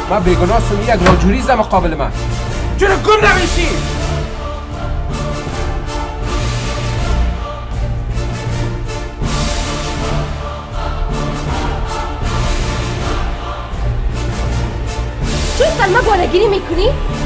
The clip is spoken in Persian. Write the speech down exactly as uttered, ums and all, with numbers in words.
من بیگناه سمی یک راجوریزم مقابل من. چرا گم نمیشی؟ چون سلمه بالگیری میکنی؟